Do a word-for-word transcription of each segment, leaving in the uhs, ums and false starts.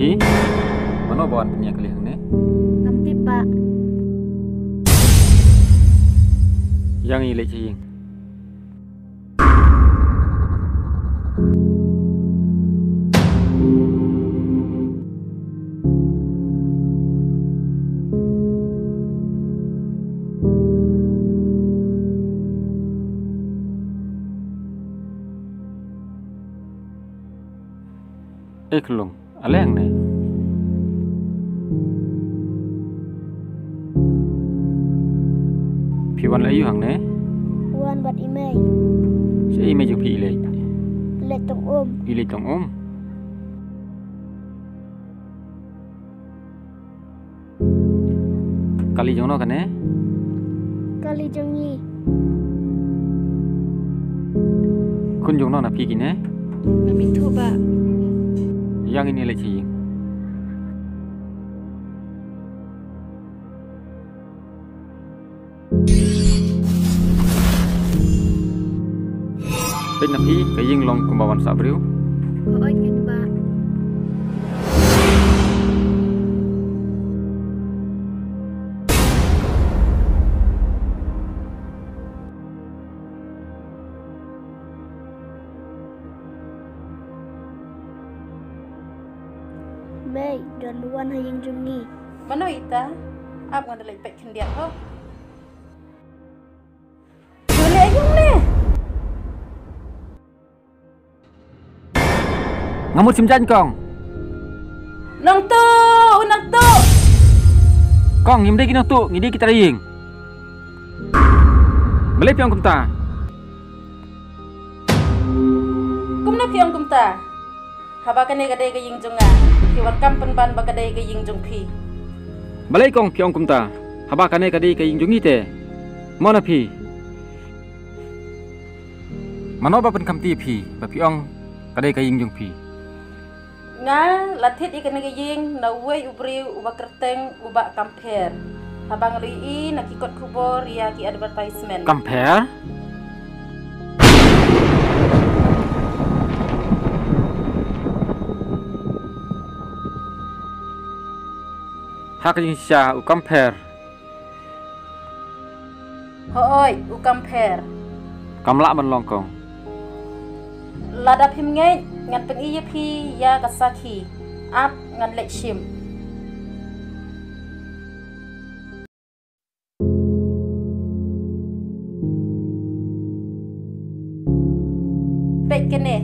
Pi, mana bawan punya kali ni? Kamtip Pak. Yang ini lek cing. Eh kelung, ala yang ni. Piwan layu hang ni. Wan buat email. Si email jeng pi ilai. Let tong om. Ilai tong om. Kali jeng no kan ni? Kali jengi. Kun jeng no na pi kini? Kami tu Pak. Yang ini lek cing. Pin na pi kaying long kumbawan sa abriu. Oi kan Pak. Mei, dan luan hayang jungi. Mana ita? Apa ngan dalai pek kendiak ho? Boleh ayung ni. Ngamut simjan kong. Nang tu, nang tu. Kong ngim dei kinang tu, ngidi kita ring. Balai piang kumta. Kum na piang kum ta. Haba kane gadai ka ying junga. Kiwan kampen ban ba gadai ka ying jung pi. Balai kong piang kumta. Haba kane kadai kaying jungi te. Mana pi? Mana ba pen kamti pi? Ba piang kadai kaying jung pi. Nga latit ikan ka ying na uwe ubri uba kerteng uba kamper. Habang rii nakikot kubor ya ki advertisement. Kamper? Hak yang siya u kamper. Hooi u kamper. Kamla man longkong. Ladap him ngay ngan peng iya pi ya kasaki. Ap ngan lek shim. Pek kene.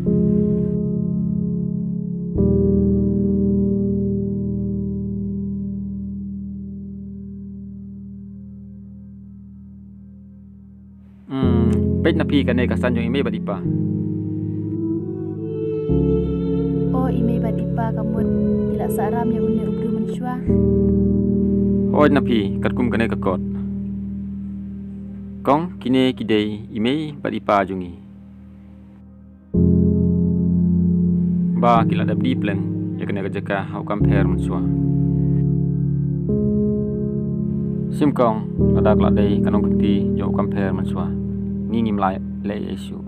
Hmm, pek napi kane kasan yung ime badipa. Oh, email bad ipa kamut. Bila saram yang unik ubru mensua. Hoy napi katkum kane kakot. Kong kine kidei ime badipa jungi. Ba kila dabdi pleng ya kene kajaka hau kamper mensua. Sim kong ada kladei kanong kenti jo kamper mensua. Ngi ngim lai le Yesu.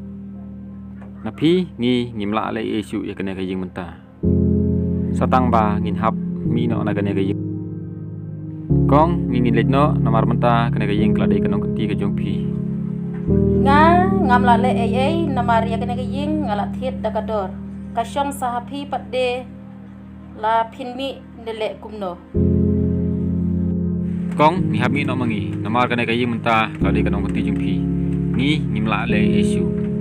Napi ngi ngim la le Yesu ya kene kaying menta. Satang ba ngin hap mi no na kene kaying. Kong ngi ngin let no namar menta kene kaying kladei kanong kenti ka jong pi. Nga ngam la le ai ai namar ya kene ka ying ngala thiet dakador. Kasyong sahapi patde la pinmi nele kumno. Kong ni hap mi no mangi namar kene kaying menta kladei kanong kenti jong pi. Ngi ngim la le Yesu.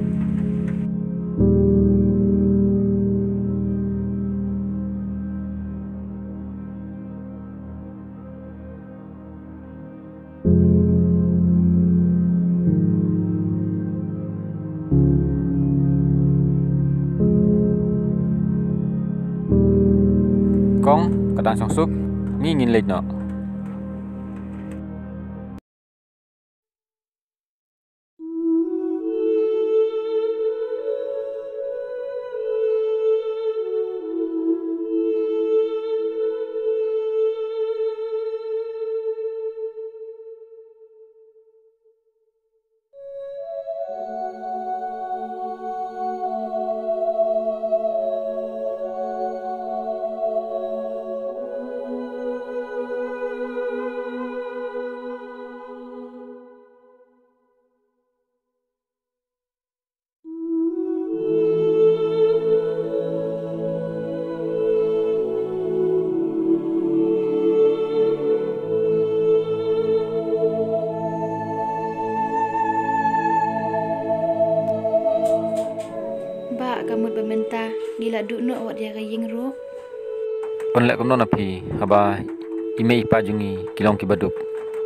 Kong kadang song sup ngi ngin leit no. Gila duk no awak dia kaying ro. Pon lek komno na phi haba ime ipa jungi kilong ki baduk.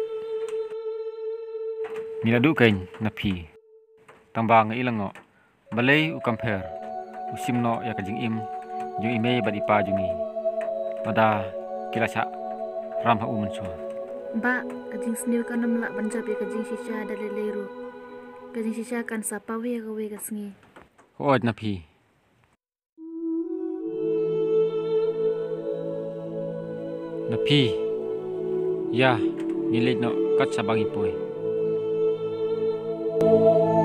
Nila du kain na phi. Tamba nga ilango. Balay u compare. Usim no ya kajing im jung ime bad ipa jungi. Pada kila sa ram ha umun so. Ba, kajing sniu kan namla banjab ya kajing shisha ada leleru. Kajing shisha kan sapa we gawe kasngi. Hood na phi. Na phi. Ya, nilit no kat sabang ipoy.